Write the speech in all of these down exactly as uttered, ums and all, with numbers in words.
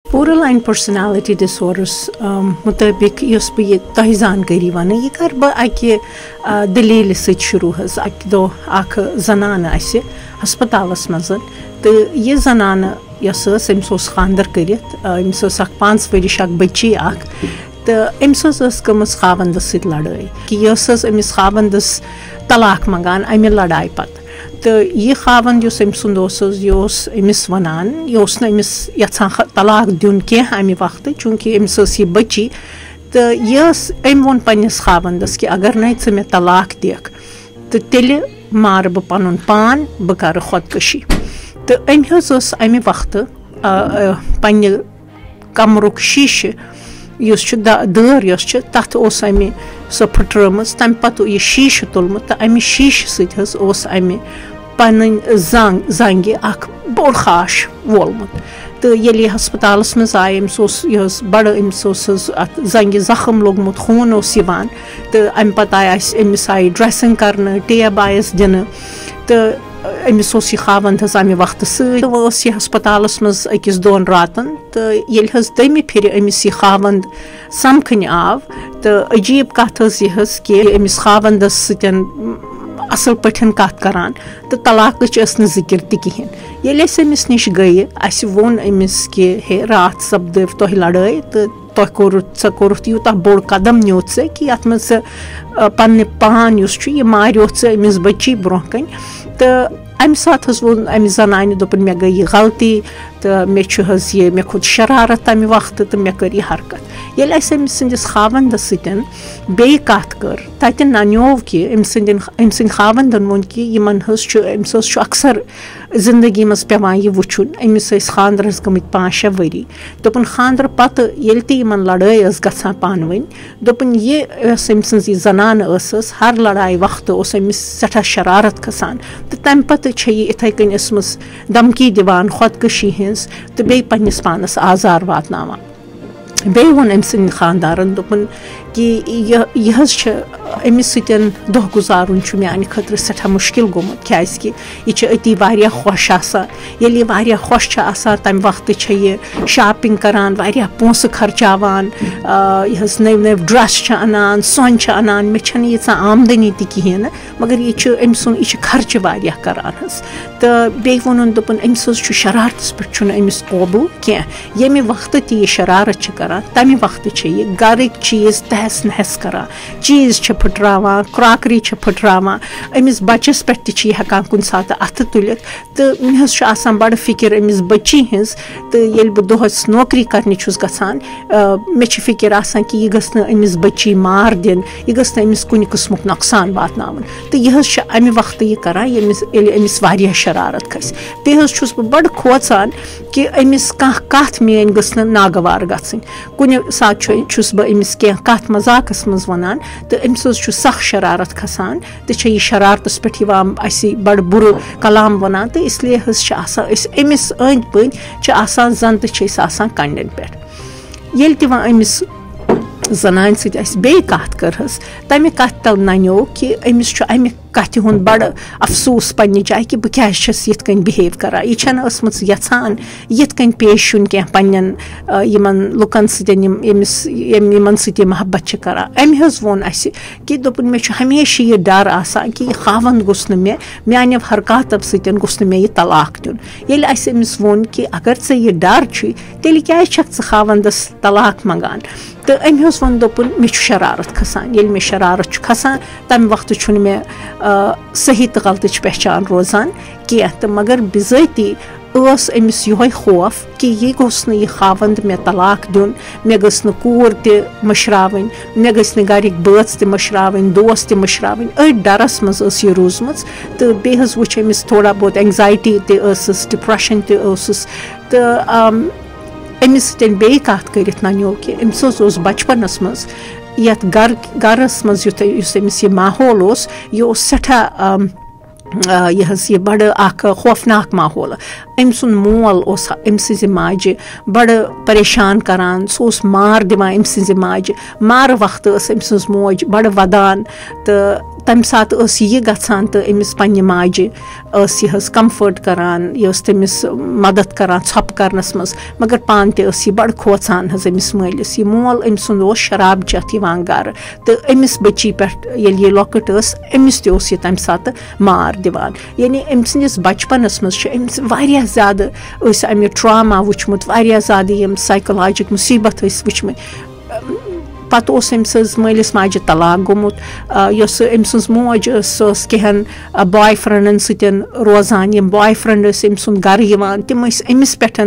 Borderline personality disorders मुताबिक युस बह तह जानकारी वन यह कर बह अकि दलील सत शुरू अक दो अख जनान आसि हस्पतालस मज तो यह जनान यस अमिस खानदर करित अमिस पांच वरिश अख बच्ची अख तो अमिस गमस खावंदस सत लड़ाई कि यस अमिस खावंदस तलाक मंगान अमि लड़ाई पत तो यह खावंद अम सुंद यह अमिस वनान यह अमिस यहां तलाक दिन कह अमि वक्त चूँकि अमिस यह बच्ची तो यह अम वोन पन्निस खावंदस कि अगर न चे मे तलाक दिख तो तेल मार बह पनुन पान बह कर खुदकशी तो अमि अमि वक्त पन्ने कमरुक शीशे युस दर तथ अमि सो फुट्रम तम पत यह शीशे तुलमुत तो अमि शीशे सत अमि पन जंग जंगे अख बोड़ खाश वोलमुत तो ये हस्पतालस मज आए अमिस यह बड़ अमिस अत जंगे जख्म लोगमुत खून यवान तो अमि पत आय अमिस आई ड्रेसिंग करने टेब आयस दिन तो अमिस यह खावंद अमि वक्त सह यह हस्पतालस मज अकिस दोन रातन तो ये दमि फिर अमिस यह खावंद समखन आव तो अजीब कथ यह कि अमिस खावंदस सतन असल पठन कत करान तो तलाक जिक्र तहन ये अमिस नश गई अस वोन अमिस कि हे रात सपद तुह लड़ाई तो तुह कोरुत स कोरुत यूत बोड़ कदम न्योत से कि अत मज पन्ने पान यह मारियोत से अमिस बच्ची ब्रोह कन तो अमि सात वोन अमि जनान दोपन मे गई गलती तो मे ये मे खुद शरारत तमि वक्त तो मे कर यह हरकत ये अमिस सदिस खावंदस सतन बे कत कर ततन नन्योव कि अमि अमि सद खावंदन वोन कि यमन अमिस अक्सर जिंदगी मज पेवान यह वुचुन अमिस खानदरस गमित पाँच शे वरी दोपन खानदर पत येल ते यमन लड़ाई गछान पान वन दोपन यह अमि सज जनान हर लड़ाई वक्त अमिस सठा शरारत खसान तो तम पत यह इथे कन इसमस धमकी दिवान खुदकशी हज तो बे पन्निस पानस आजार वातनावान बे वोन अमि सद खानदारन दोपन कि यह अमिस सतन दह गुजारुन म्यान खतर सठा मुश्किल गोमुत क्याजकि यह अति वारिया खुश आसान येल वारिया खुश आसान तम वक्त यह शॉपिंग करान वारिया पोंस खर्चावान यह नव नव ड्रेस अनान सोन अनान मे छन यीचा आमदनी ति कहें मगर यह अमिस यह खर्च वारिया करान हस तो बे वोन दोपन अमिस शरारतस पे अमिस काबू कह येमे वक्त ति शरारत करान तमे वक्त यह गरिक चीज तहस नहस करान चीज फुटरावान क्रॉकरी फुटरावान अमिस बच्चस पे ति हेकान कुन सात अथ तुलित तो मे बड़ फिक्र अमिस बच्ची हज तो ये बह दोहस नौकरी करने गसान मे फिक्र आसान कि यह गस अमिस बच्ची मार दिन यह गस अमिस कुन किस्मुक नुकसान वातनावन तो यह अमि वक्त यह करान ये अमिस वारिया शरारत खस बे छुस बह बड़ खोचान कि अमिस कह कथ मेन गस नागवार गन कुन सात छुस बह अमिस कह कथ मजाकस मज वनान तो अमिस सख शरारत खसान तो यह शरारतस पे बड़ बुर कलाम वनान तो इसलिए अमिस अंद पन जन तो कंडन पे ये तह अमिस जनान सत बे कत करहस तमें कत तल नन्यो कि अमिस अमि कथ हुंद बड़ अफसोस पन्ने जाए कि बह क्या यिथ कन बिहेव करान यह छन ٲसमٕژ यछान यिथ कन पेश युन कह पन्नन यमन लुकन सतन यमिस यमन सत मोहब्बत छ करान अमि हज वोन अस कि दोपन मे हमेशा यह डर आसान कि यह खावंद गोस न मे म्यान्यो हरकतों सतन गोस न मे यह तलाक दिन येल अस अमिस वोन कि अगर ऐ यह डर छु तेल क्या छक च खावंदस तलाक मंगान तो अमि हज वोन दोपन मे शरारत खसान येल मे शरारत खसान तम वक्त छु मे सही तो गलत पहचान रोजान कह तो मगर बिजाती अमिस यह खौफ कि यह गोस न यह खावंद मे तलाक दिन मे गस न कूर त मशरावन मे गस न गरिक बच त मशरावन दोस्त त मशरावन अ डरस मज यह रोजमच तो बे वुच अमिस थोड़ा बहुत एंग्जाइटी तस डिप्रेशन तस तो अमिस सतन बे कत कर नन्यो कि अमिस बचपनस मज यथ गर गरस मज युस अमिस यह माहौल यह सठा यह यह बड़ अख खौफनाक माहौल अम सुन मोल अम सज माजे बड़ परेशान करान सह मार दिवान अम सज माजे मार वक्त अम सज मोज बड़ वदान तो तमि साथ ٲस यہِ गژھان तہٕ أمِस पन्نہِ माجہِ ٲس یہِ حظ کمفٲٹ کران یہِ ٲس تٔمِس مدد کران ژھۄپہٕ کرنس منٛز مگر پانہٕ تہِ ٲس یہِ بڑٕ کھوژان حظ أمِس مٲلِس یہِ مول أمۍ سُنٛد اوس شراب چٮ۪تھ یِوان گرٕ تہٕ أمِس بٔچی پٮ۪ٹھ ییٚلہِ یہِ لۄکٕٹ ٲس أمِس تہِ اوس یہِ تمہِ ساتہٕ مار دِوان یعنی أمۍ سٕنٛدِس بچپنس منٛز چھُ أمِس واریاہ زیادٕ ٲسۍ اَمہِ ٹراما وٕچھمُت واریاہ زیادٕ یِم سایکولاجِک مُصیٖبت ٲسۍ وٕچھمٕتۍ پتہٕ اوس أمۍ سٕنٛز مٲلِس ماجہِ طلاق گوٚمُت یۄس أمۍ سٕنٛز موج ٲس سۄ ٲس کینٛہن باے فرٛٮ۪نٛڈن سۭتۍ روزان یِم باے فرٛٮ۪نٛڈ ٲسۍ أمۍ سُنٛد گرٕ یِوان تِم ٲسۍ أمِس پٮ۪ٹھ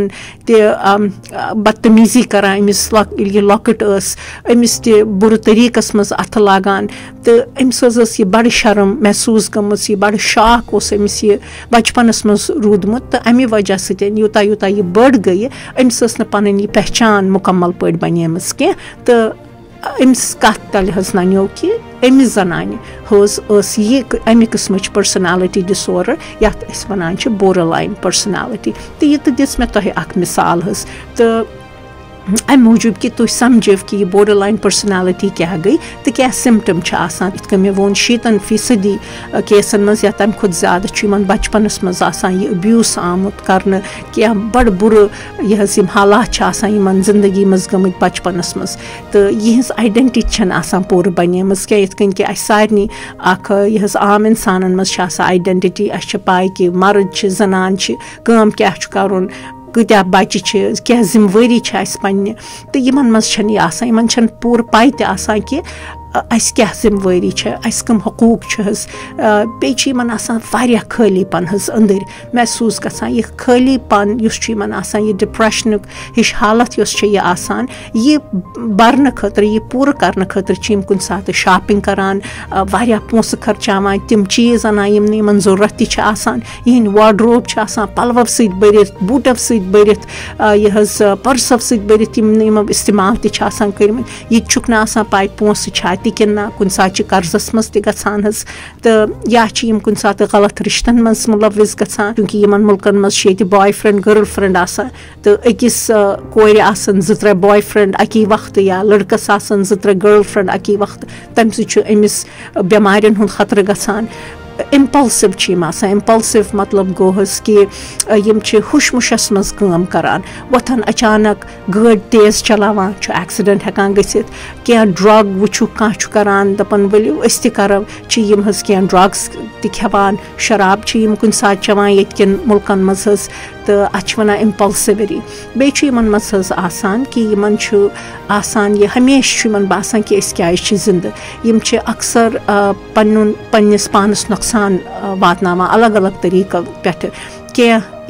تہِ بدتمیٖزی کران أمِس ییٚلہِ یہِ لۄکٕٹ ٲس أمِس تہِ بُرٕ طٔریٖقس منٛز اَتھٕ لاگان تہٕ أمِس حظ ٲس یہِ بڑٕ شرم محسوٗس گٔمٕژ یہِ بڑٕ شاک اوس أمِس یہِ بچپنس منٛز روٗدمُت تہٕ اَمہِ وجہ سۭتۍ یوٗتاہ یوٗتاہ یہِ بٔڑ گٔیہِ أمِس ٲس نہٕ پنٕنۍ یہِ پہچان مُکمل پٲٹھۍ بنیمٕژ کینٛہہ تہٕ أمِس کَتھ تَلہِ حظ نَنیو کہِ أمِس زنانہِ حظ ٲس یہِ اَمہِ قٕسمٕچ پٔرسنیلٹی ڈِسآرڈر یَتھ أسۍ وَنان چھِ بورڈر لاین پٔرسنیلٹی تہٕ یہِ تہِ دِژ مےٚ تۄہہِ اکھ مِثال حظ تہٕ اَمہِ موٗجوٗب کہِ تُہۍ سمجھِو کہِ یہِ بورڈر لاین پٔرسنیلٹی کیٛاہ گٔے تہٕ کیٛاہ سِمٹم چھِ آسان یِتھ کٔنۍ مےٚ ووٚن شیٖتن فیٖصدی کیسن منٛز یا تَمہِ کھۄتہٕ زیادٕ چھُ یِمن بچپنس منٛز آسان یہِ ابیوٗز آمُت کرنہٕ کینٛہہ بڑٕ بُرٕ یہِ حظ یِم حالات چھِ آسان یِمن زندگی منٛز گٔمٕتۍ بچپنس منٛز تہٕ یِہنٛز آیڈنٹی چھنہٕ آسان پوٗرٕ بنیمٕژ کینٛہہ یِتھ کٔنۍ کہِ اَسہِ سارنٕے اکھ یہِ حظ عام انسانن منٛز چھِ آسان آیڈنٹی اَسہِ چھِ پاے کہِ مرد چھِ زنان چھِ کٲم کیٛاہ چھُ کرُن کۭتیاہ بچہِ چھِ کیٛاہ ذِمہٕ وٲری چھِ اَسہِ پننہِ تہٕ یِمن منٛز چھنہٕ یہِ آسان یِمن چھنہٕ پوٗرٕ پاے تہِ آسان کہِ اَسہِ کیٛاہ ذِمہٕ وٲری چھےٚ اَسہِ کٕم حقوٗق چھِ حظ بیٚیہِ چھِ یِمن آسان واریاہ خٲلی پن حظ أنٛدٕرۍ محسوٗس گژھان یہِ خٲلی پن یُس چھُ یِمن آسان یہِ ڈِپریشنُک ہِش حالت یۄس چھِ یہِ آسان یہِ برنہٕ خٲطرٕ یہِ پوٗرٕ کرنہٕ خٲطرٕ چھِ یِم کُنہِ ساتہٕ شاپِنگ کران واریاہ پونٛسہٕ خرچاوان تِم چیٖز اَنان یِم نہٕ یِمن ضروٗرت تہِ چھِ آسان یِہِنٛدۍ واڈروب چھِ آسان پلوو سۭتۍ بٔرِتھ بوٗٹو سۭتۍ بٔرِتھ یہِ حظ پٔرسو سۭتۍ بٔرِتھ یِم نہٕ یِمو اِستعمال تہِ چھِ آسان کٔرمٕتۍ یہِ تہِ چھُکھ نہٕ آسان پاے پونٛسہٕ چھا تہِ کِنہٕ نہ کُنہِ ساتہٕ چھِ قرضس منٛز تہِ گژھان حظ تہٕ یا چھِ یِم کُنہِ ساتہٕ غلط رِشتن منٛز مُلوِث گژھان چوٗنٛکہِ یِمن مُلکن منٛز چھِ ییٚتہِ باے فرٛٮ۪نٛڈ گٔرل فرٛٮ۪نٛڈ آسان تہٕ أکِس کورِ آسان زٕ ترٛےٚ باے فرٛٮ۪نٛڈ اَکی وقتہٕ یا لٔڑکس آسان زٕ ترٛےٚ گٔرل فرٛٮ۪نٛڈ اَکی وقتہٕ تَمہِ سۭتۍ چھُ أمِس بٮ۪مارٮ۪ن ہُنٛد خطرٕ گژھان اِمپلسِو چھِ یِم آسان اِمپلسِو مطلب گوٚو حظ کہِ یِم چھِ ہُش مُشس منٛز کٲم کران وۄتھان اچانک گٲڑۍ تیز چلاوان چھُ ایکسِڈنٹ ہٮ۪کان گٔژھِتھ کینٛہہ ڈرگ وٕچھُکھ کانٛہہ چھُ کران دپان ؤلِو أسۍ تہِ کرو چھِ یِم حظ کینٛہہ ڈرگٕس تہِ کھٮ۪وان شراب چھِ یِم کُنہِ ساتہٕ چٮ۪وان ییٚتہِ کٮ۪ن مُلکن منٛز حظ تہٕ اَتھ چھِ وَنان اِمپلسِوری بیٚیہِ چھُ یِمن منٛز حظ آسان کہِ یِمن چھُ آسان یہِ ہمیشہٕ چھُ یِمن باسان کہِ أسۍ کیازِ چھِ زِندٕ یِم چھِ اکثر پنُن پننِس پانس نۄقصان واتناوان الگ الگ طٔریٖقو پٮ۪ٹھٕ کینٛہہ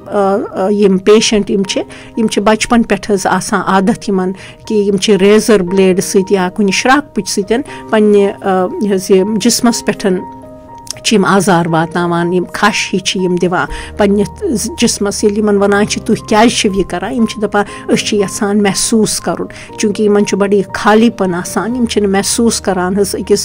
یِم یِم پیشنٹ یِم چھِ یِم چھِ بچپن پٮ۪ٹھ حظ آسان عادت یِمن کہِ یِم چھِ ریزر بلیڈٕ سۭتۍ یا کُنہِ شراکہٕ پُچہِ سۭتۍ پننہِ یہِ حظ یہِ جسمس پٮ۪ٹھ چھِ یِم آزار واتناوان یِم کھش ہی چھِ یِم دِوان پننِس جسمس ییٚلہِ یِمن ونان چھِ تُہۍ کیازِ چھِو یہِ کران یِم چھِ دپان أسۍ چھِ یژھان محسوٗس کرُن چوٗنٛکہِ یِمن چھُ بڑٕ یہِ خالی پن آسان یِم چھِنہٕ محسوٗس کران حظ أکِس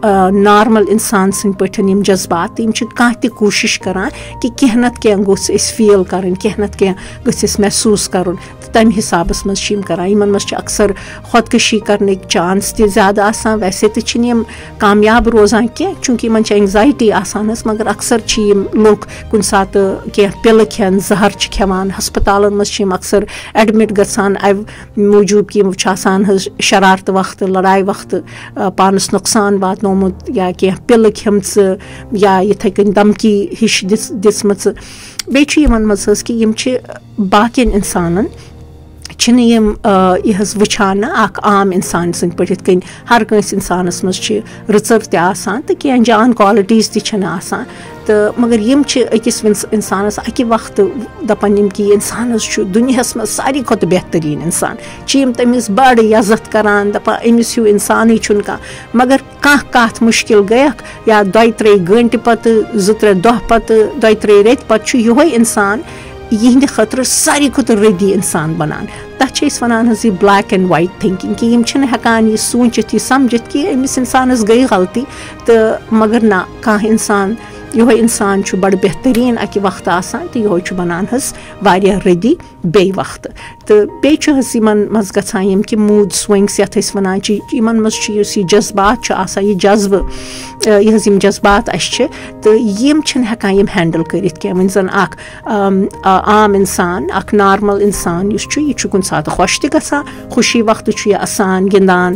نارمل انسان سٕنٛدۍ پٲٹھۍ یِم جذبات تہٕ یِم چھِ کانٛہہ تہِ کوٗشش کران کہِ کینٛہہ نتہٕ کینٛہہ گوٚژھ أسۍ فیٖل کرٕنۍ کینٛہہ نتہٕ کینٛہہ گٔژھ أسۍ محسوٗس کرُن تہٕ تمہِ حسابس منٛز چھِ یِم کران یِمن منٛز چھِ اکثر خۄدکٔشی کرنٕکۍ چانس تہِ زیادٕ آسان ویسے تہِ چھِنہٕ یِم کامیاب روزان کینٛہہ چوٗنٛکہِ یِمن چھِ اینگزایٹی آسان حظ مگر اکثر چھِ یِم لُکھ کُنہِ ساتہٕ کینٛہہ پِلہٕ کھٮ۪ن زہر چھِ کھٮ۪وان ہسپتالن منٛز چھِ یِم اکثر ایڈمِٹ گژھان اَمہِ موٗجوٗب کہِ یِم چھِ آسان حظ شرارتہٕ وقتہٕ لڑایہِ وقتہٕ پانس نۄقصان واتنومُت یا کینٛہہ پِلہٕ کھٮ۪مژٕ یا یِتھٕے کٔنۍ دمکی ہِش دِژ دِژمٕژٕ بیٚیہِ چھُ یِمن منٛز حظ کہِ یِم چھِ باقین انسانن چھِنہٕ یِم یہِ حظ وٕچھان نہٕ اکھ عام اِنسان سٕنٛدۍ پٲٹھۍ یِتھ کٔنۍ ہر کٲنٛسہِ اِنسانس منٛز چھِ رٕژر تہِ آسان تہٕ کینٛہہ جان کالٹیٖز تہِ چھنہٕ آسان تہٕ مگر یِم چھِ أکِس اِنسانس اَکہِ وقتہٕ دپان یِم کہِ یہِ اِنسان حظ چھُ دُنیاہس منٛز ساروی کھۄتہٕ بہتریٖن اِنسان چھِ یِم تٔمِس بڑٕ عزت کران دپان أمِس ہیوٗ اِنسانٕے چھُنہٕ کانٛہہ مگر کانٛہہ کتھ مُشکِل گٔیکھ یا دۄیہِ ترٛیٚیہِ گٲنٛٹہِ پتہٕ زٕ ترٛےٚ دۄہ پتہٕ دۄیہِ ترٛیٚیہِ ریٚتۍ پتہٕ چھُ یِہوے اِنسان یِہنٛدِ خٲطرٕ ساروی کھۄتہٕ رٔدی اِنسان بنان تتھ چھِ أسۍ ونان حظ یہِ بلیک اینڈ وایٹ تھِنکِنگ کہِ یِم چھِنہٕ ہٮ۪کان یہِ سوٗنٛچِتھ یہِ سمجِتھ کہِ أمِس اِنسانس گٔے غلطی تہٕ مگر نہ کانٛہہ اِنسان یِہوے اِنسان چھُ بَڑٕ بہتریٖن اَکہِ وقتہٕ آسان تہٕ یِہوے چھُ بَنان حظ واریاہ رٔدی بیٚیہِ وقتہٕ تہٕ بیٚیہِ چھُ حظ یِمن منٛز گژھان یِم کہِ موٗڈ سُوِنٛگٕس یَتھ أسۍ وَنان چھِ یِمن منٛز چھُ یُس یہِ جذبات چھُ آسان یہِ جذبہٕ یہِ حظ یِم جذبات اَسہِ چھِ تہٕ یِم چھِنہٕ ہٮ۪کان یِم ہینڈٕل کٔرِتھ کیٚنٛہہ وۄنۍ زَن اکھ عام اِنسان اکھ نارمل اِنسان یُس چھُ یہِ چھُ کُنہِ ساتہٕ خۄش تہِ گژھان خوشی وقتہٕ چھُ یہِ اَسان گِنٛدان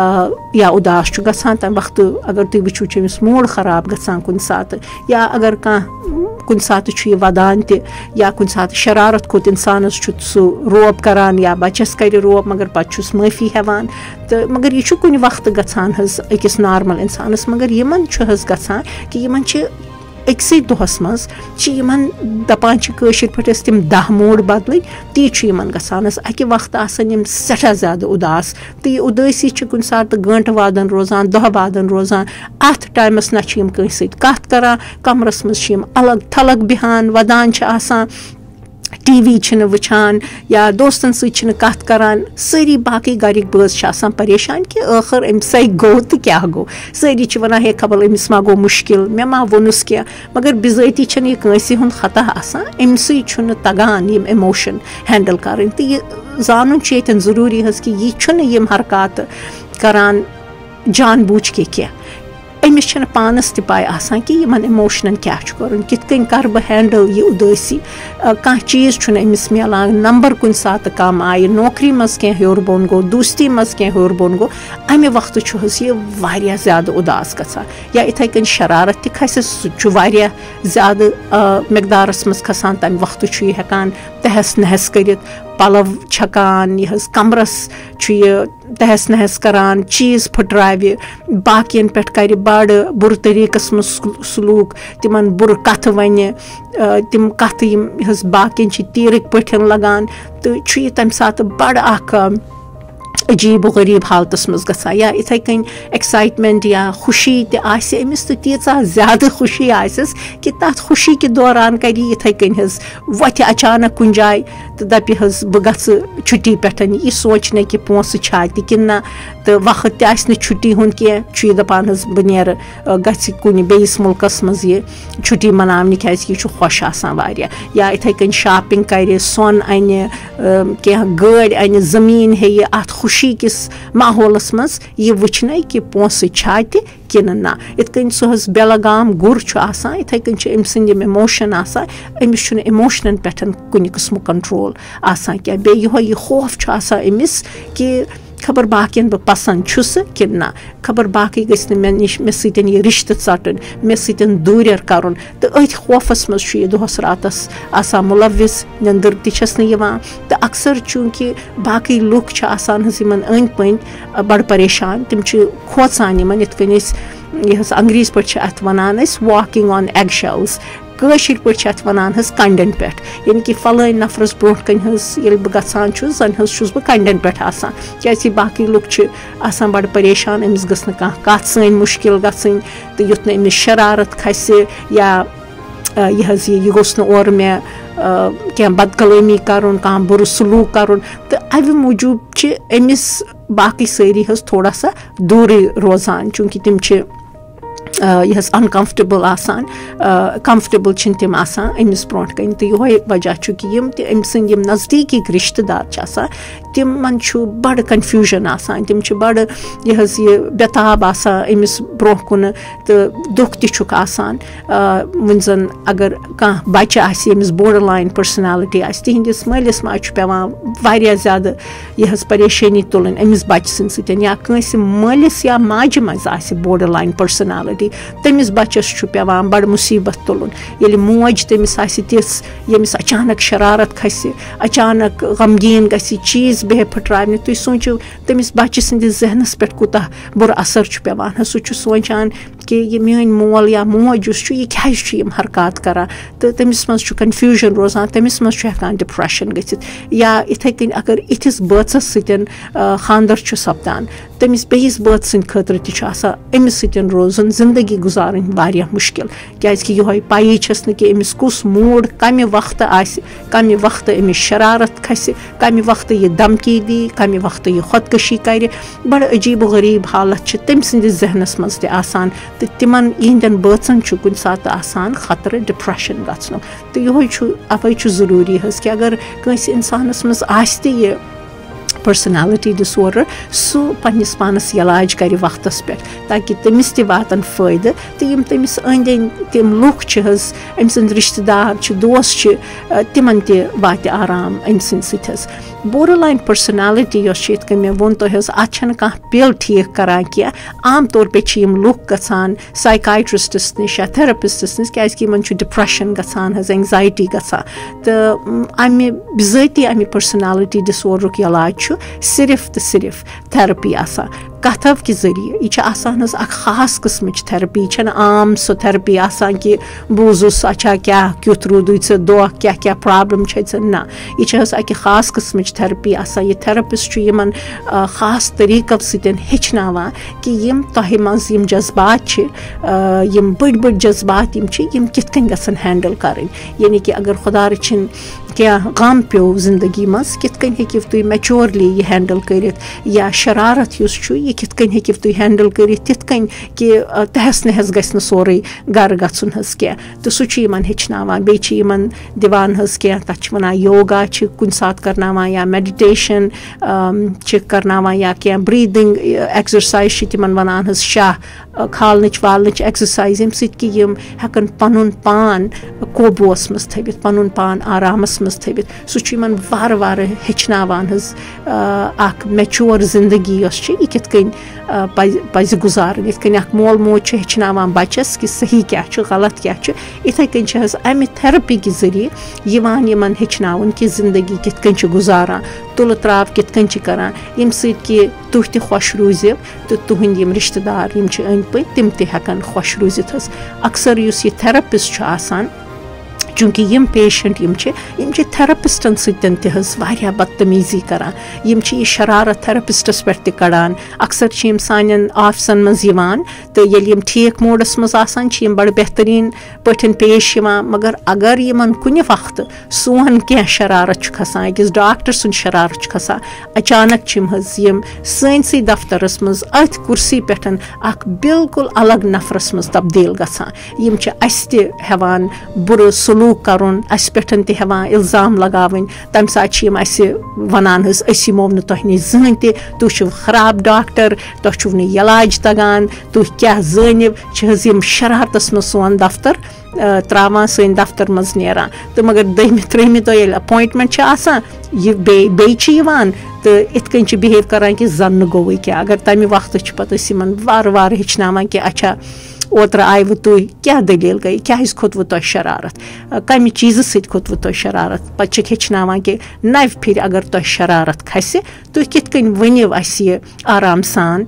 یا اُداس چھُ گژھان تَمہِ وقتہٕ اگر تُہۍ وٕچھِو چھُ أمِس موٗڈ خراب گژھان کُنہِ ساتہٕ یا اگر کانٛہہ کُنہِ ساتہٕ چھُ یہِ وَدان تہِ یا کُنہِ ساتہٕ شرارت کھوٚت اِنسانَس چھُ سُہ روب کَران یا بَچَس کَرِ روب مگر پَتہٕ چھُس معٲفی ہٮ۪وان تہٕ مگر یہِ چھُ کُنہِ وقتہٕ گژھان حظ أکِس نارمل اِنسانَس مگر یِمن چھُ حظ گژھان کہِ یِمن چھِ أکسٕے دۄہَس منٛز چھِ یِمن دَپان چھِ کٲشِر پٲٹھۍ ٲسۍ تِم دَہ موٗڈ بَدلٕنۍ تی چھُ یِمن گژھان حظ اَکہِ وقتہٕ آسان یِم سٮ۪ٹھاہ زیادٕ اُداس تہٕ یہِ اُدٲسی چھِ کُنہِ ساتہٕ گٲنٛٹہٕ وادَن روزان دۄہ وادَن روزان اَتھ ٹایمَس نہ چھِ یِم کٲنٛسہِ سۭتۍ کَتھ کَران کَمرَس منٛز چھِ یِم الگ تھلگ بیٚہان وَدان چھِ آسان ٹی وی چھِنہٕ وٕچھان یا دوستَن سۭتۍ چھِنہٕ کَتھ کَران سٲری باقٕے گَرِکۍ بٲژ چھِ آسان پریشان کہِ ٲخٕر أمِسَے گوٚو تہٕ کیٛاہ گوٚو سٲری چھِ وَنان ہے خبر أمِس ما گوٚو مُشکِل مےٚ ما ووٚنُس کیٚنٛہہ مگر بِذٲتی چھَنہٕ یہِ کٲنٛسہِ ہُنٛد خطا آسان أمسٕے چھُنہٕ تَگان یِم اِموشَن ہینڈٕل کَرٕنۍ تہٕ یہِ زانُن چھُ ییٚتٮ۪ن ضروٗری حظ کہِ یہِ چھُنہٕ یِم حرکاتہٕ کَران جان بوٗجھ کے کیٚنٛہہ أمِس چھَنہٕ پانَس تہِ پاے آسان کہِ یِمن اِموشنَن کیٛاہ چھُ کَرُن کِتھ کٔنۍ کَرٕ بہٕ ہینڈٕل یہِ اُدٲسی کانٛہہ چیٖز چھُنہٕ أمِس میلان نمبر کُنہِ ساتہٕ کَم آیہِ نوکری منٛز کیٚنٛہہ ہیوٚر بۄن گوٚو دوستی منٛز کیٚنٛہہ ہیوٚر بۄن گوٚو اَمہِ وقتہٕ چھُ حظ یہِ واریاہ زیادٕ اُداس گژھان یا یِتھَے کٔنۍ شرارت تہِ کھسٮ۪س سُہ تہِ چھُ واریاہ زیادٕ مقدارَس منٛز کھسان تَمہِ وقتہٕ چھُ یہِ ہٮ۪کان تہس نہس کٔرِتھ پَلو چھکان یہِ حظ کمرَس چھُ یہِ تہس نہس کَران چیٖز پھٕٹراوِ باقیَن پٮ۪ٹھ کَرِ بَڑٕ بُرٕ طٔریٖقَس منٛز سلوٗک تِمن بُرٕ کَتھٕ وَنہِ تِم کَتھٕ یِم حظ باقیَن چھِ تیٖرٕکۍ پٲٹھۍ لَگان تہٕ چھُ یہِ تَمہِ ساتہٕ بَڑٕ اکھ عجیٖب و غریٖب حالتَس منٛز گژھان یا یِتھَے کٔنۍ ایٚکسایٹمٮ۪نٛٹ یا خوشی تہِ آسہِ أمِس تہٕ تیٖژاہ زیادٕ خوشی آسٮ۪س کہِ تَتھ خوشی کہِ دوران کَرِ یہِ یِتھَے کٔنۍ حظ وۄتھِ اچانک کُنہِ جایہِ تہٕ دَپہِ حظ بہٕ گژھٕ چھُٹی پٮ۪ٹھ یہِ سونٛچہِ نہٕ کہِ پونٛسہٕ چھا تہِ کِنہٕ نہ تہٕ وقت تہِ آسہِ نہٕ چھُٹی ہُنٛد کیٚنٛہہ چھُ یہِ دَپان حظ بہٕ نیرٕ گژھِ کُنہِ بیٚیِس مُلکَس منٛز یہِ چھُٹی مَناونہِ کیٛازِکہِ یہِ چھُ خۄش آسان واریاہ یا یِتھَے کٔنۍ شاپِنٛگ کَرِ سۄن اَنہِ کیٚنٛہہ گٲڑۍ اَنہِ زٔمیٖن ہیٚیہِ اَتھ خوشی کِس ماحولَس منٛز یہِ وٕچھنَے کہِ پونٛسہٕ چھا تہِ کِنہٕ نہ یِتھ کٔنۍ سُہ حظ بے لگام گُر چھُ آسان یِتھَے کٔنۍ چھِ أمۍ سٕنٛدۍ یِم اِموشَن آسان أمِس چھُنہٕ اِموشنَن پٮ۪ٹھ کُنہِ قٕسمُک کَنٹرول آسان کیٚنٛہہ بیٚیہِ یِہوے یہِ خوف چھُ آسان أمِس کہِ خبر باقیَن بہٕ پَسنٛد چھُسہٕ کِنہٕ نہ خبر باقٕے گٔژھۍ نہٕ مےٚ نِش مےٚ سۭتۍ یہِ رِشتہٕ ژَٹٕنۍ مےٚ سۭتۍ دوٗریر کَرُن تہٕ أتھۍ خوفَس منٛز چھُ یہِ دۄہَس راتَس آسان مُلوِث نِندٕر تہِ چھَس نہٕ یِوان تہٕ اَکثر چوٗنٛکہِ باقٕے لُکھ چھِ آسان حظ یِمن أنٛدۍ پٔکۍ بَڑٕ پریشان تِم چھِ کھوژان یِمن یِتھ کٔنۍ أسۍ یہِ حظ انٛگریٖزۍ پٲٹھۍ چھِ اَتھ وَنان أسۍ واکِنٛگ آن ایگ شَلٕز کٲشِر پٲٹھۍ چھِ اَتھ وَنان حظ کَنڈٮ۪ن پٮ۪ٹھ یعنے کہِ فَلٲنۍ نَفرَس برونٛٹھ کَنۍ حظ ییٚلہِ بہٕ گژھان چھُس زَن حظ چھُس بہٕ کَنڈٮ۪ن پٮ۪ٹھ آسان کیٛازِکہِ باقٕے لُکھ چھِ آسان بَڑٕ پریشان أمِس گٔژھ نہٕ کانٛہہ کَتھ سٲنۍ مُشکِل گژھٕنۍ تہٕ یُتھ نہٕ أمِس شرارت کھسہِ یا یہِ حظ یہِ یہِ گوٚژھ نہٕ اورٕ مےٚ کیٚنٛہہ بدکلٲمی کَرُن کانٛہہ بُرٕ سلوٗک کَرُن تہٕ اَمہِ موٗجوٗب چھِ أمِس باقٕے سٲری حظ تھوڑا سا دوٗرٕے روزان چوٗنٛکہِ تِم چھِ یہِ حظ اَنکَمفٲٹیبٕل آسان کَمفٲٹیبٕل چھِنہٕ تِم آسان أمِس برونٛٹھ کَنۍ تہٕ یِہوے وجہ چھُ کہِ یِم تہِ أمۍ سٕنٛدۍ یِم نزدیٖکٕکۍ رِشتہٕ دار چھِ آسان تِمن چھُ بَڑٕ کَنفیوٗجن آسان تِم چھِ بَڑٕ یہِ حظ یہِ بےتاب آسان أمِس برونٛہہ کُنہٕ تہٕ دُکھ تہِ چھُکھ آسان وۄنۍ زَن اگر کانٛہہ بَچہِ آسہِ ییٚمِس بوڈر لاین پٔرسنیلٹی آسہِ تِہنٛدِس مٲلِس ماجہِ چھُ پیٚوان واریاہ زیادٕ یہِ حظ پریشٲنی تُلٕنۍ أمِس بَچہِ سٕنٛدۍ سۭتۍ یا کٲنٛسہِ مٲلِس یا ماجہِ منٛز آسہِ بوڈر لاین پٔرسنیلٹی تٔمِس بَچَس چھُ پیٚوان بَڑٕ مُصیٖبت تُلُن ییٚلہِ موج تٔمِس آسہِ تِژھ ییٚمِس اچانک شرارت کھسہِ اچانک غمگیٖن گژھِ چیٖز بیٚہہِ پھٕٹراونہِ تُہۍ سوٗنٛچِو تٔمِس بَچہِ سٕنٛدِس ذہنَس پٮ۪ٹھ کوٗتاہ بُرٕ اَثر چھُ پیٚوان حظ سُہ چھُ سونٛچان کہِ یہِ میٲنۍ مول یا موج یُس چھُ یہِ کیازِ چھُ یِم حرکات کران تہٕ تٔمِس منٛز چھُ کَنفیوٗجن روزان تٔمِس منٛز چھُ ہٮ۪کان ڈِپریشن گٔژھِتھ یا یِتھٕے کٔنۍ اگر یِتھِس بٲژَس سۭتۍ خانٛدر چھُ سَپدان تٔمِس بیٚیِس بٲژ سٕنٛدِ خٲطرٕ تہِ چھُ آسان أمِس سۭتۍ روزُن زندگی گُزارٕنۍ واریاہ مُشکِل کیازِ کہِ یِہوے پَیی چھَس نہٕ کہِ أمِس کُس موٗڈ کَمہِ وقتہٕ آسہِ کَمہِ وقتہٕ أمِس شرارت کھسہِ کَمہِ وقتہٕ یہِ دمکی دی کَمہِ وقتہٕ یہِ خۄدکٔشی کرِ بَڑٕ عجیٖب و غریٖب حالت چھِ تٔمۍ سٕنٛدِس ذہنَس منٛز تہِ آسان तो तिमन इहंदन बचन कुन सात आसान खतरे डिप्रेशन गनो तो ये अवे जरूरी हज कि अगर कंस इंसानस मज आस्ति ये पर्सनालिटी डिसऑर्डर सू पन्निस पानस इलाज कर वक्तस पे ताकि तमिस ते वातन फायदे तो यम तमिस अंद अंद तम लुक हज अम सद रिश्तेदार दोस तिमन ते वात आराम अम सज बोर्डर लाइन पर्सनालिटी ये मे वो तो अत पिल ठीक करान क्या आम तौर पे लुक गसान साइकाइट्रिस्टस नश या थेरेपिस्टस नश क्या डिप्रेशन गसान हज एंग्जाइटी गसान तो अमि बिजाती अमि पर्सनालिटी डिसऑर्डर इलाज सिर्फ तो सिर्फ थेरेपी आसा कथव के जरिए यह आसान हज अख खास किस्म थेरेपी यह आम सो थेरेपी आसान कि बूजुस अच्छा क्या क्युत रूद ऐ दह क्या क्या प्रॉब्लम छे ना यह अक खास किस्म थेरेपी आसान यह थेरेपिस्ट यमन खास तरीकों सतन हेचनावान कि यम तोह मज यम जज्बात यम बड़ बड़ जज्बात यम यम कित कन गसन हैंडल करें यानी कि अगर खुदा रचिन क्या गम पे जिंदगी मज कित कन हेकिव तुम मैच्योरली यह हैंडल करित या शरारत युस यह कित कन हेकिव तुम हैंडल करित तित कन कि तहस नहस गस सोरे गर गन हज क्या तो सह हेचनावान बेचि यमन दिवान हज क्या तथ वनान योगा कुन सात करनावान या मेडिटेशन करनावान या क्या ब्रीदिंग एक्सरसाइज तिमन वनान हज शाह खालनच वालनच एक्सरसाइज यम सत कि यम हेकन पनुन पान कोबुस मज थवित पनुन पान आरामस मज थवित सह वार वार हेचनावान हज अख मैच्योर जिंदगी यह कित कन पज गुजारन इथ कन मोल मोज हेचनावान बच्चस कि सही क्या गलत क्या इथे कन हज अमि थेरेपी के जरिए यवान यमन हेचनावन कि जिंदगी कित कन गुजारान तुल त्राव कित कन करान यम सत कि तुह त खुश रूजिव तो तुहंद यम रिश्तेदार यम अंद पे तिम त हेकन खुश रूजित हज अक्सर युस यह थेरेपिस्ट आसान चूँकि यम पेशेंट यम यम थेरेपिस्टन सतन तज वारिया बदतमीजी करान यम यह शरारत थेरेपिस्टस पे त कड़ान अक्सर यम सान ऑफिसन मज यवान तो ये यम ठीक मूडस मज आसान यम बड़ बेहतरीन पठन पेश यवान मगर अगर यमन कुन वक्त सोन क्या शरारत खसान अकिस डॉक्टर सुन शरारत खसान अचानक यम हज यम सनसी दफ्तरस मज अथ कुर्सी पे अख बिल्कुल अलग नफरस मज तब्दील गसान यम अस त हेवान बुर सलूक करुन अस पे हेवान इल्जाम लगावन तम सात वनान हज अस यमो न तुह नी जहन त तुह खराब डॉक्टर तुह न इलाज तगान तुह क्या जानिव हज यम शरारतस मज सोन दफ्तर त्रावान सन दफ्तर मज नेरान तो मगर दहमि त्रेमि दह ये अपॉइंटमेंट आसान यह बेवान तो इत कन बिहेव करान कि जन गो क्या अगर तमि वक्त पे वार वार हेचनावान कि अच्छा ओतर आयव तुह क्या दलील गई क्या खोतव तुह शरारत कम चीज़ सत खोतव तुह शरारत पे हेचनावान कि नव फिर अगर तुह शरारत खस तुह कित कन वनिव अस आराम सान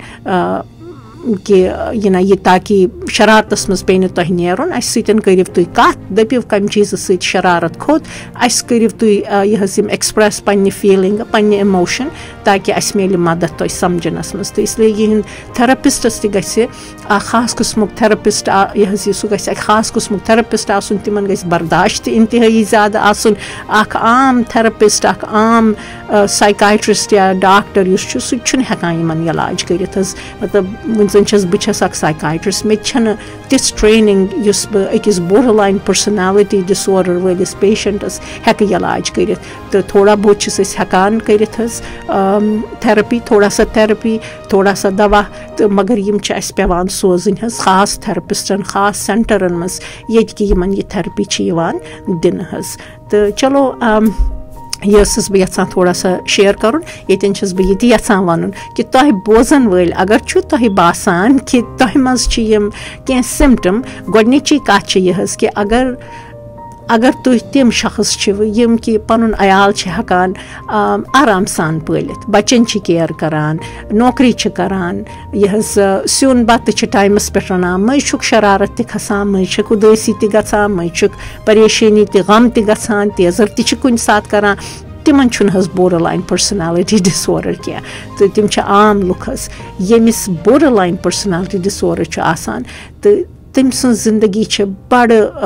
कि यह ना यह ताकि शरारतस मज पे तुह नेरुन अस सतन करिव तुह कत दपिव कम चीज़ सत शरारत खोत अस करिव तुह यह एक्सप्रेस पन्ने फीलिंग पन्ने इमोशन ताकि अस मिले मदद तुह समझनस मज तो इसलिए यह थेरेपिस्टस त गि खास किस्मुक थेरेपिस्ट यह सह गि खास किस्मुक थेरेपिस्ट आसन तिमन गि बर्दाश्त इंतहाई ज़्यादा आसन अख आम थेरेपिस्ट अख आम साइकाइट्रिस्ट या डॉक्टर युस सह हेकान यमन इलाज करित हज मतलब वुन छस बस अख साइकाइट्रिस्ट मे तिस ट्रेनिंग युस बह अकिस बोर्डर लाइन पर्सनालिटी डिसऑर्डर वलिस पेशेंटस हेक इलाज करित तो थोड़ा बहुत छस हेकान करित हज थेरेपी थोड़ा सा थेरेपी थोड़ा सा दवा तो मगर यम अस पेवान सोजन हज खास थेरेपिस्टन खास सेंटरन मज ये कि यमन यह थेरेपी दिन हज तो चलो यह बह यहां थोड़ा सा शेयर कर ये बह ये यहां वन कि तुह बोजन वल अगर तुह बासान कि तुह मज कह सिम्टम गोडनिची कत यह कि अगर अगर तुह तम शख्स यम कि पन अयाल हेकान आराम सान पालित बच्चन केयर करान नौकरी करान यह सुन बत टाइमस पे रनान मज शरारत त खसान मज उदासी त गसान मज परेशानी त गम त गसान तेजर त कुन सात करान तिमन हज बोर्डर लाइन पर्सनालिटी डिसऑर्डर क्या तो तिम आम लुक हज यमिस बोर्डर लाइन पर्सनालिटी डिसऑर्डर आसान तो तम सं जिंदगी बड़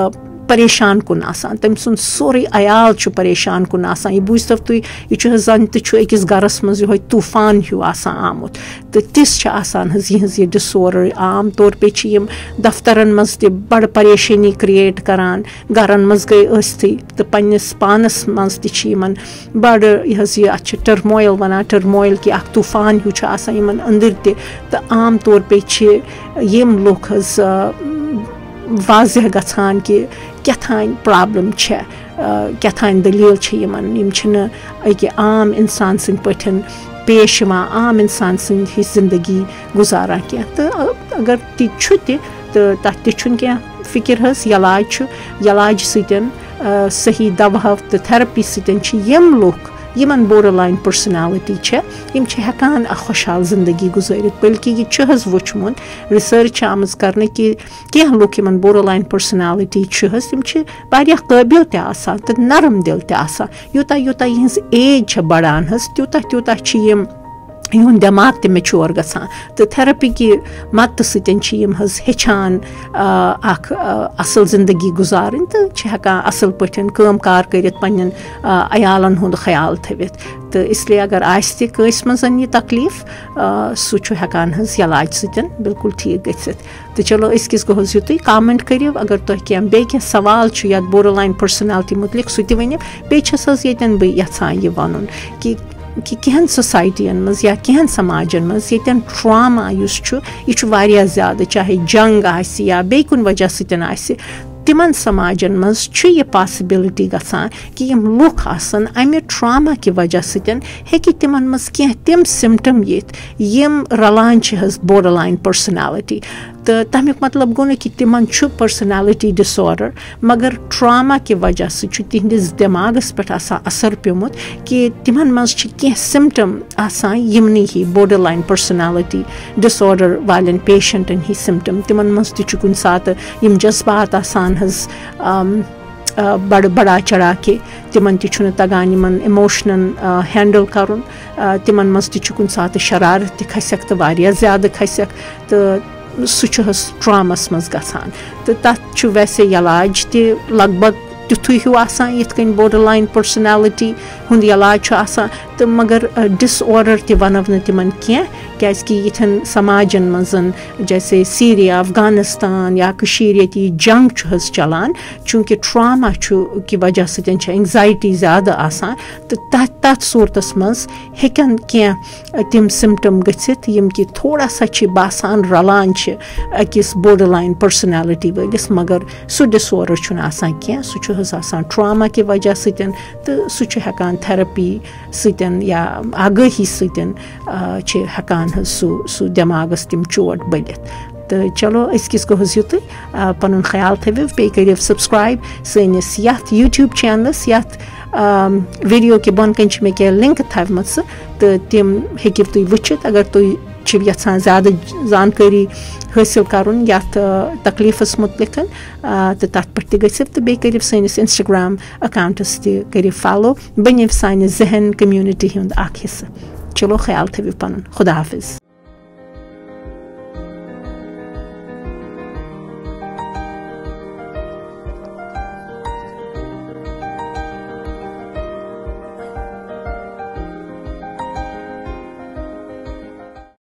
परेशान कुन आसान तम सुन सोरे अयाल छु परेशान कुन आसान ये बुझतो तु ये छु जन त छु एकस गरस मज यो तूफान हिउ आसान आमुत त तिस छ आसान हज ये ये डिसऑर्डर आम तौर पे छ यम दफ्तरन मज ते बड़ परेशानी क्रिएट करान गरन मज गई अस्ति त पन्निस पानस मज ते छ यमन बड़ हज ये अच्छा टर्मोइल वना टर्मोइल की अख तूफान हिउ छ आसान यमन अंदर ते त आम तौर पे छ यम लोग हज वाजह गछान कि क्याथान प्रॉब्लम छ क्याथान दलील छ यमन यम छन अके आम इंसान सिंह पठन पेश यवान आम इंसान सिंह ही जिंदगी गुजारा क्या तो अगर ति छु ते तो तथ ते छुन क्या फिक्र हस इलाज छु इलाज सतन सही दवा तो थेरेपी सतन छ यम लोग यमन बोर्डरलाइन पर्सनालिटी छ यम छ हेकान अ खुशहाल जिंदगी गुजारित बल्कि ये छ हज वुचमुन रिसर्च आमज करने कि क्या लोग यमन बोर्डरलाइन पर्सनालिटी छ हज यम छ वारिया काबिल ते आसान त नरम दिल ते आसान युता युता यहज एज छ बढ़ान हज त्युता त्युता छ यम यून दिमाग ते मेच्योर गसान तो थेरेपी की मत सतन छ यम हज हेचान अख असल जिंदगी गुजारन तो छ हेकान असल पठन काम कार करित पन्न अयालन हुंद ख्याल थवित तो इसलिए अगर आस ते कस मजन ये तकलीफ सु छ हेकान हज इलाज सतन बिल्कुल ठीक गसित तो चलो इसकिस गोहज युत कमेंट करियो अगर तुह क्या बे क्या सवाल छ या बोर्डरलाइन पर्सनालिटी मुतलिक सु ते वनियो बे छस हज यतन बे यछान ये वनुन कि कि कहन सोसाइटियन मज या कहन समाजन मज यतन ट्रामा युस छु यह छु वारिया ज्यादा चाहे जंग आसि या बे कुन वजह सतन आसि तिमन समाजन मज छु ये पॉसिबिलिटी गसान कि यम लोग आसन अमे ट्रामा की वजह सतन हेकि तिमन मज कह तिम सिम्टम येत यम रलान छ हज बोर्डरलाइन पर्सनालिटी तो तमिक मतलब गो कि तिमन छु पर्सनालिटी डिसऑर्डर मगर ट्रामा की वजह से छु तिहंदिस दिमागस पे असर प्योमुत कि तिमन मज छ कह सिम्टम आसान यमनी ही बोर्डरलाइन पर्सनालिटी डिसऑर्डर वालन पेशेंटन ही सिम्टम तिमन मज छु कुन सात यम जज्बात आसान हज बड़ बड़ा चढ़ा के तिमन ति तगान यमन इमोशनन हैंडल करुन तिमन मज ति कुन सात शरारत ति खसक तो वारिया ज्यादा खसक तो सह ट्रामस मज गसान तो तथ वैसे इलाज ते लगभग तिथु हिउ आसान यिथ कन बोर्डरलाइन पर्सनालिटी हुंद इलाज आसान तो मगर डिसऑर्डर ते वनव न तिमन क्या कि यिथन समाजन मजन जैसे सीरिया अफगानिस्तान या कशीर ये जंग हज चलान चूँकि ट्रामा की वजह सतन एंग्जाइटी ज़्यादा आसान तो तथ तथ सूरतस मज हेकन क्या तिम सिम्टम गसित यम कि थोड़ा सा बासान रलान अकिस बोर्डरलाइन पर्सनालिटी वलिस मगर सु डिसऑर्डर छुन आसान क्या सु हज आसान ट्रामा की वजह सतन तो सु हेकान थेरेपी सतन या आगाही सतन हेकान सु सु दिमागस तिम चोट बलित तो चलो इसकिस गोहज युत पन ख्याल थविव पे करिव सब्सक्राइब सनिस यथ यूट्यूब चैनलस यथ वीडियो के बन कन मे क्या लिंक थवम तो तिम हेकिव तुम वुचित अगर तुम यहां ज़्यादा जानकारी हासिल करुन यथ तकलीफस मुतलिक तो तथ पे गसिव तो बे करिव सनिस इंस्टाग्राम अकाउंटस ते करिव फॉलो बनिव सानि ज़हन कम्युनिटी हुंद अख हिस्सा चलो ख्याल थविव पन खुदा हाफिज।